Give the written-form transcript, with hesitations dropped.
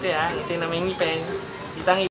Ito yan, ito yung naming ngipin. Dito ang